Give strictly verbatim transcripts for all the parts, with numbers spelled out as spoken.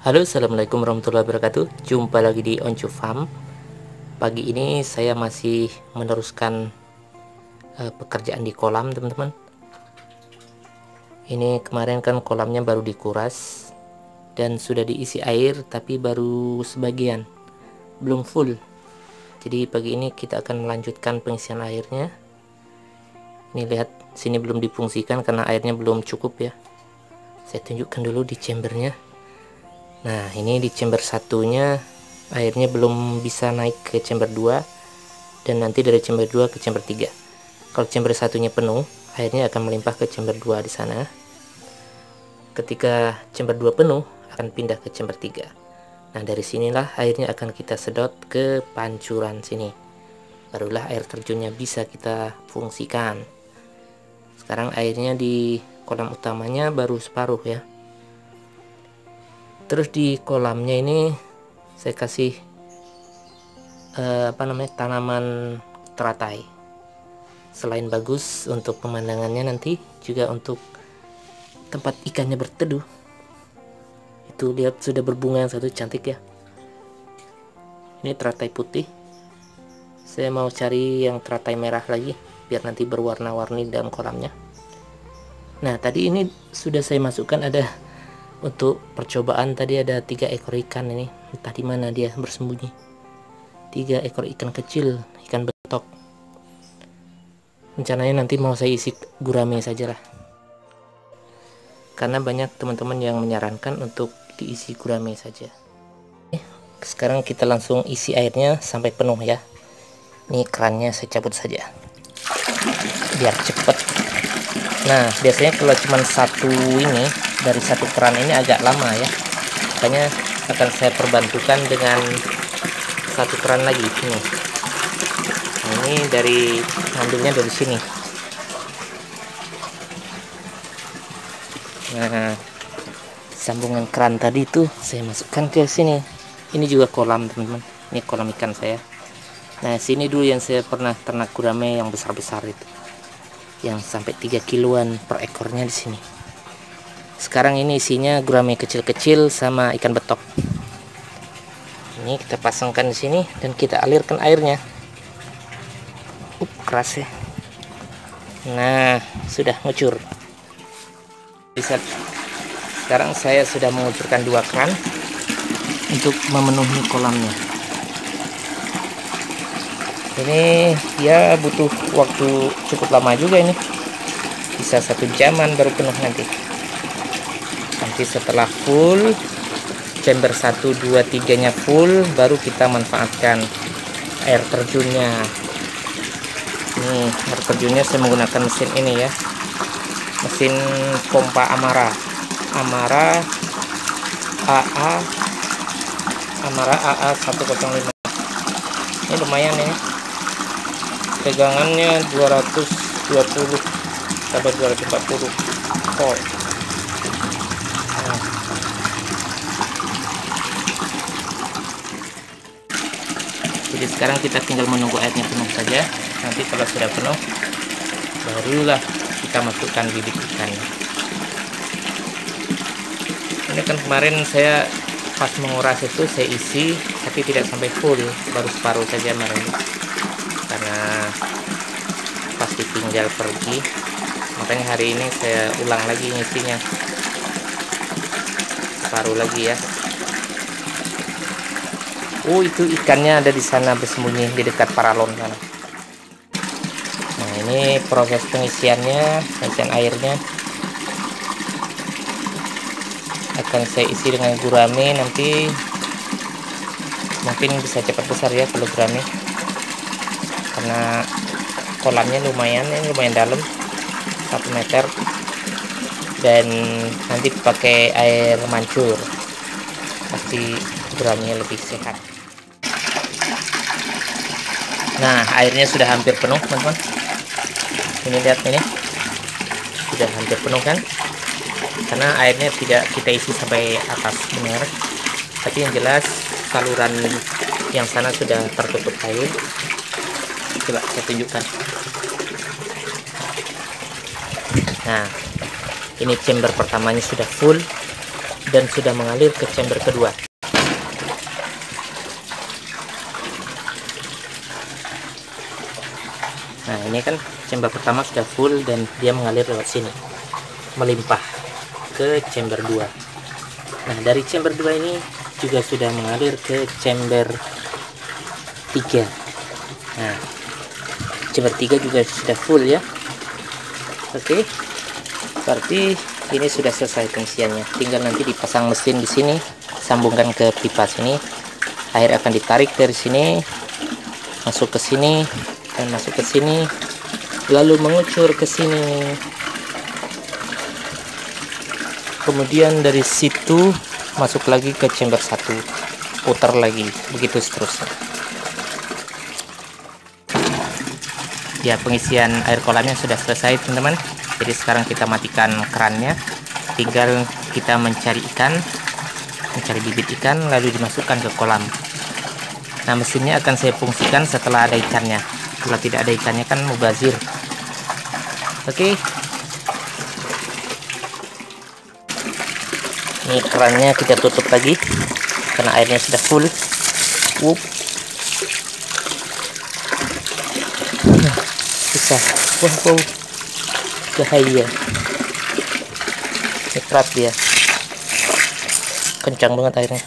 Halo, assalamualaikum warahmatullahi wabarakatuh. Jumpa lagi di Oncu Farm. Pagi ini saya masih meneruskan uh, pekerjaan di kolam, teman-teman. Ini kemarin kan kolamnya baru dikuras dan sudah diisi air, tapi baru sebagian, belum full. Jadi pagi ini kita akan melanjutkan pengisian airnya. Ini lihat, sini belum difungsikan karena airnya belum cukup ya. Saya tunjukkan dulu di chambernya. Nah, ini di chamber satunya airnya belum bisa naik ke chamber dua, dan nanti dari chamber dua ke chamber tiga. Kalau chamber satunya penuh, airnya akan melimpah ke chamber dua di sana. Ketika chamber dua penuh, akan pindah ke chamber tiga. Nah, dari sinilah airnya akan kita sedot ke pancuran sini. Barulah air terjunnya bisa kita fungsikan. Sekarang airnya di kolam utamanya baru separuh ya. Terus di kolamnya ini saya kasih eh, apa namanya tanaman teratai. Selain bagus untuk pemandangannya, nanti juga untuk tempat ikannya berteduh. Itu lihat sudah berbunga yang satu, cantik ya. Ini teratai putih. Saya mau cari yang teratai merah lagi biar nanti berwarna-warni dalam kolamnya. Nah, tadi ini sudah saya masukkan ada untuk percobaan, tadi ada tiga ekor ikan ini, entah di mana dia bersembunyi. Tiga ekor ikan kecil, ikan betok. Rencananya nanti mau saya isi gurame saja lah, karena banyak teman-teman yang menyarankan untuk diisi gurame saja. Sekarang kita langsung isi airnya sampai penuh ya. Ini kerannya saya cabut saja biar cepet. Nah, biasanya kalau cuma satu ini dari satu keran ini agak lama ya, makanya akan saya perbantukan dengan satu keran lagi ini. Nah, ini dari ambilnya dari sini. Nah, sambungan keran tadi itu saya masukkan ke sini. Ini juga kolam, teman-teman. Ini kolam ikan saya. Nah, sini dulu yang saya pernah ternak gurame yang besar-besar itu, yang sampai tiga kiloan per ekornya di sini. Sekarang ini isinya gurame kecil-kecil sama ikan betok. Ini kita pasangkan di sini dan kita alirkan airnya. Up, keras ya. Nah, sudah ngucur. Bisa. Sekarang saya sudah mengucurkan dua keran untuk memenuhi kolamnya. Ini ya butuh waktu cukup lama juga ini. Bisa satu jaman baru penuh nanti. Nanti setelah full, chamber satu, dua, tiga nya full, baru kita manfaatkan air terjunnya. Nih, air terjunnya saya menggunakan mesin ini ya. Mesin pompa Amara. Amara A A Amara A A seratus lima. Ini lumayan ya. Tegangannya dua ratus dua puluh sampai dua ratus empat puluh volt. Jadi sekarang kita tinggal menunggu airnya penuh saja. Nanti kalau sudah penuh, barulah kita masukkan bibit ikan. Ini kan kemarin saya pas menguras itu saya isi, tapi tidak sampai full, baru separuh saja kemarin. Karena pas ditinggal pergi, makanya hari ini saya ulang lagi ngisinya, separuh lagi ya. Oh, itu ikannya ada di sana bersembunyi di dekat paralon sana. Nah, ini proses pengisiannya, pengisian airnya akan saya isi dengan gurame. Nanti mungkin bisa cepat besar ya kalau gurame, karena kolamnya lumayan, ini lumayan dalam, satu meter, dan nanti pakai air mancur, pasti guramenya lebih sehat. Nah, airnya sudah hampir penuh, teman-teman. Ini lihat, ini sudah hampir penuh kan, karena airnya tidak kita isi sampai atas benar, tapi yang jelas saluran yang sana sudah tertutup air. Coba saya tunjukkan. Nah, ini chamber pertamanya sudah full dan sudah mengalir ke chamber kedua. Nah, ini kan chamber pertama sudah full dan dia mengalir lewat sini, melimpah ke chamber dua. Nah, dari chamber dua ini juga sudah mengalir ke chamber tiga. Nah, chamber tiga juga sudah full ya. Oke, berarti ini sudah selesai pengisiannya. Tinggal nanti dipasang mesin di sini, sambungkan ke pipa sini. Air akan ditarik dari sini, masuk ke sini dan masuk ke sini, lalu mengucur ke sini. Kemudian dari situ masuk lagi ke chamber satu, putar lagi, begitu seterusnya. Ya, pengisian air kolamnya sudah selesai teman-teman. Jadi sekarang kita matikan kerannya, tinggal kita mencari ikan, mencari bibit ikan, lalu dimasukkan ke kolam. Nah, mesinnya akan saya fungsikan setelah ada ikannya. Kalau tidak ada ikannya kan mubazir. Oke, ini kerannya kita tutup lagi karena airnya sudah full. Wup. Susah. Wow, wow. Bahaya. Nitrat dia. Kencang banget airnya.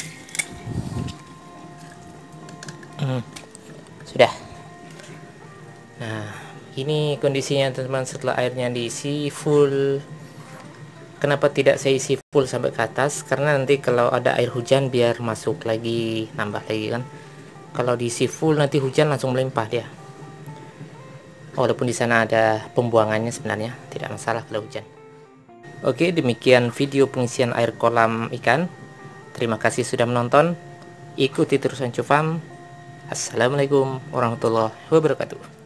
Hmm. Sudah. Nah, ini kondisinya teman-teman setelah airnya diisi full. Kenapa tidak saya isi full sampai ke atas? Karena nanti kalau ada air hujan biar masuk lagi, nambah lagi kan. Kalau diisi full nanti hujan langsung melimpah dia. Walaupun di sana ada pembuangannya sebenarnya tidak masalah kalau hujan. Oke, demikian video pengisian air kolam ikan. Terima kasih sudah menonton. Ikuti terus Ancu Farm. Assalamualaikum warahmatullahi wabarakatuh.